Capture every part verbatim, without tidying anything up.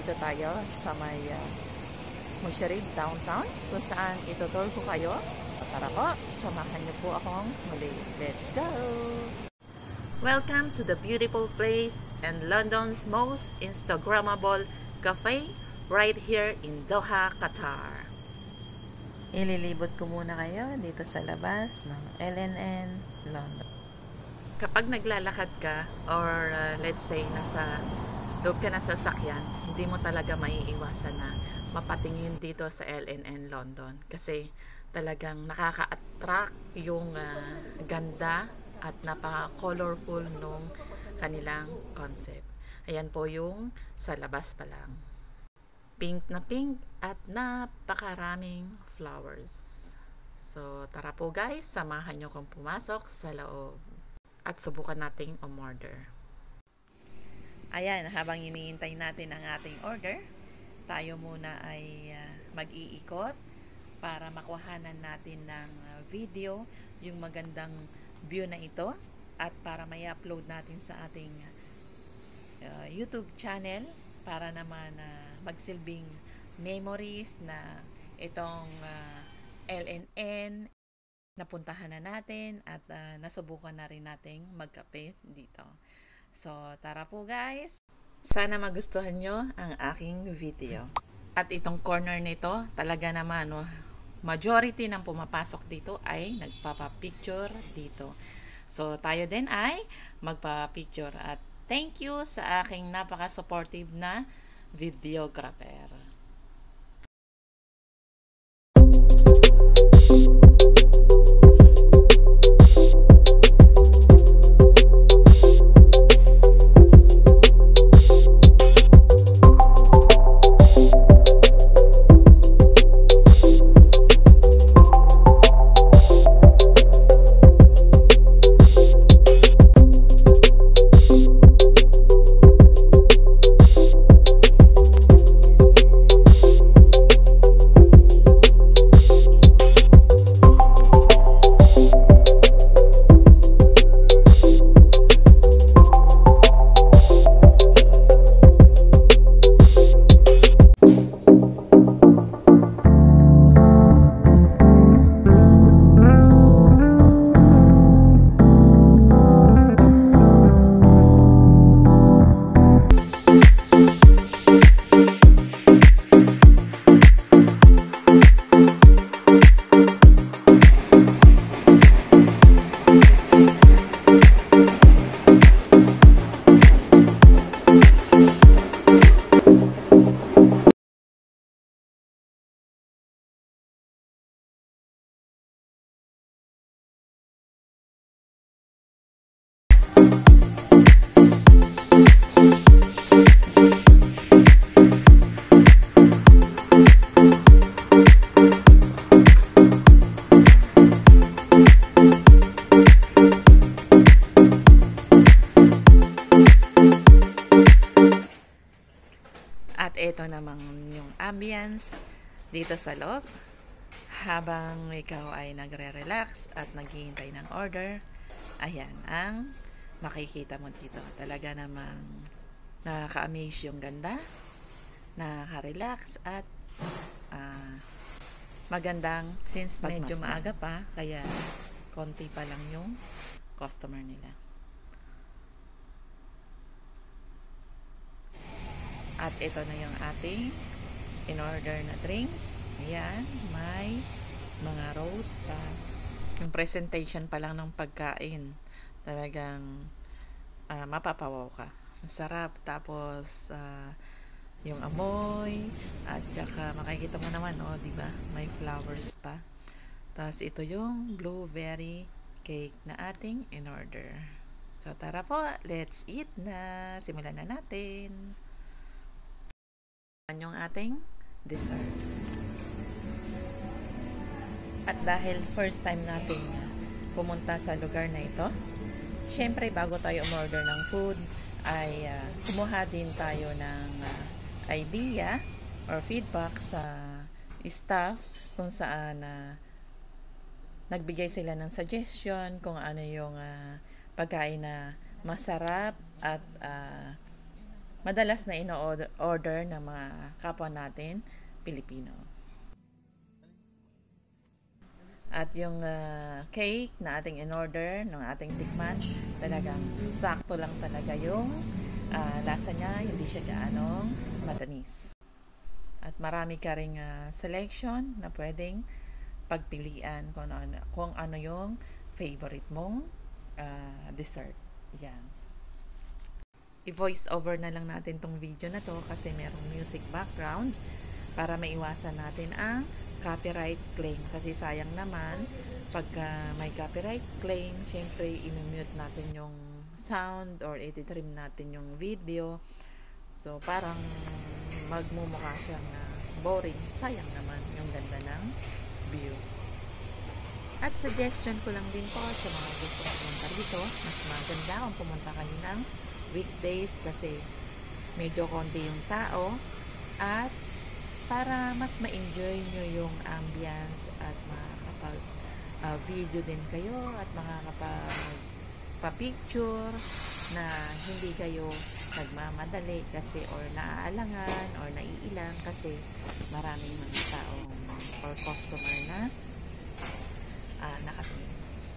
nandito tayo sa may uh, Musharraf downtown kung saan itutur ko kayo. Tara po, samahan niyo po akong muli. Let's go! Welcome to the beautiful place and London's most Instagrammable cafe right here in Doha, Qatar. Ililibot ko muna kayo dito sa labas ng L N N London. Kapag naglalakad ka or uh, let's say nasa loob ka na sa sasakyan, hindi mo talaga maiiwasan na mapatingin dito sa L N N London kasi talagang nakaka-attract yung uh, ganda at napaka-colorful nung kanilang concept. Ayan po yung sa labas pa lang. Pink na pink at napakaraming flowers. So tara po guys, samahan nyo kong pumasok sa loob at subukan nating umorder. Ayan, habang iniintay natin ang ating order, tayo muna ay uh, mag-iikot para makuhanan natin ng uh, video yung magandang view na ito at para may upload natin sa ating uh, YouTube channel para naman uh, magsilbing memories na itong uh, L N N napuntahan na natin at uh, nasubukan na rin nating magkape dito. So, tara po guys. Sana magustuhan nyo ang aking video. At itong corner nito, talaga naman, no, majority ng pumapasok dito ay nagpapapicture dito. So, tayo din ay magpapicture. At thank you sa aking napaka-supportive na videographer. At ito namang yung ambience dito sa loob habang ikaw ay nagre-relax at naghihintay ng order. Ayan ang makikita mo dito. Talaga namang nakaka-amaze yung ganda, nakaka-relax at uh, magandang since medyo maaga pa kaya konti pa lang yung customer nila. At ito na yung ating in-order na drinks. Ayan, may mga rose pa. Yung presentation pa lang ng pagkain, talagang uh, mapapawaw ka. Masarap. Tapos, uh, yung amoy, at saka makikita mo naman, oh, di ba? May flowers pa. Tapos, ito yung blueberry cake na ating in-order. So, tara po, let's eat na. Simulan na natin. Yung ating dessert. At dahil first time natin pumunta sa lugar na ito, syempre bago tayo umorder ng food ay uh, kumuha din tayo ng uh, idea or feedback sa staff kung saan uh, nagbigay sila ng suggestion kung ano yung uh, pagkain na masarap at uh, madalas na ino-order ng mga kapwa natin Pilipino. At yung uh, cake na ating in-order, ng ating tikman, talagang sakto lang talaga yung uh, lasa niya, hindi siya gaanong matamis. At marami ka ring uh, selection na pwedeng pagpilian kung ano, kung ano yung favorite mong uh, dessert. Yan. I-voice over na lang natin tong video na to kasi merong music background para maiwasan natin ang copyright claim. Kasi sayang naman, pagka may copyright claim, syempre i-mute natin yung sound or i-trim natin yung video. So, parang magmumukha siyang uh, boring. Sayang naman yung ganda ng view. At suggestion ko lang din po sa mga gusto pumunta dito, mas maganda kung pumunta kayo ng weekdays kasi medyo konti yung tao at para mas ma-enjoy nyo yung ambience at makakapag uh, video din kayo at makakapag pa-picture na hindi kayo nagmamadali kasi or naaalangan or naiilang kasi maraming mga taong or customer na uh, nakatingin.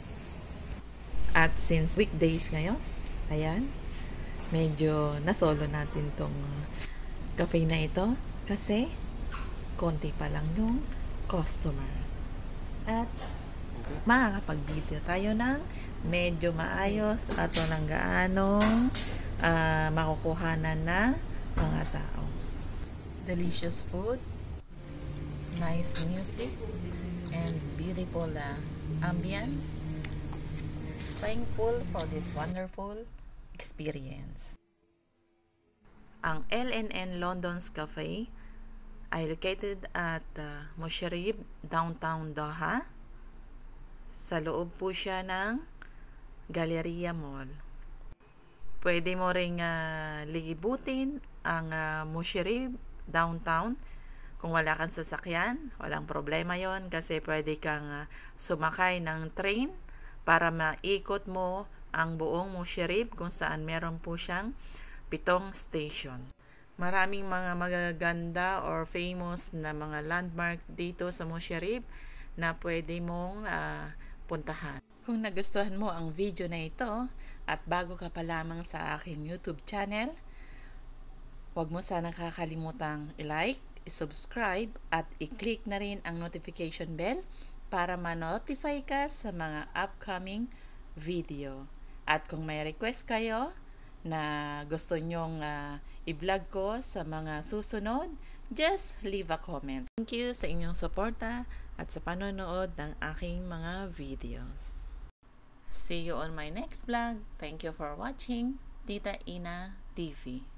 At since weekdays ngayon, ayan, medyo nasolo natin tong cafe na ito kasi konti pa lang yung customer. At makakapag-video tayo ng medyo maayos at walang gaanong uh, makukuhanan na mga tao. Delicious food, nice music, and beautiful uh, ambience. Thankful for this wonderful experience. Ang L N N London's Cafe ay located at uh, Musharraf, downtown Doha. Sa loob po siya ng Galleria Mall. Pwede mo ring uh, libutin ang uh, Musharraf downtown. Kung wala kang sasakyan, walang problema yon kasi pwede kang uh, sumakay ng train para maikot mo ang buong Musharraf kung saan meron po siyang pitong station. Maraming mga magaganda or famous na mga landmark dito sa Musharraf na pwede mong uh, puntahan. Kung nagustuhan mo ang video na ito at bago ka pa lamang sa aking YouTube channel, huwag mo sanang kakalimutang i-like, i-subscribe at i-click na rin ang notification bell para ma-notify ka sa mga upcoming video. At kung may request kayo na gusto nyong uh, i-vlog ko sa mga susunod, just leave a comment. Thank you sa inyong suporta at sa panonood ng aking mga videos. See you on my next vlog. Thank you for watching. Tita Ina T V.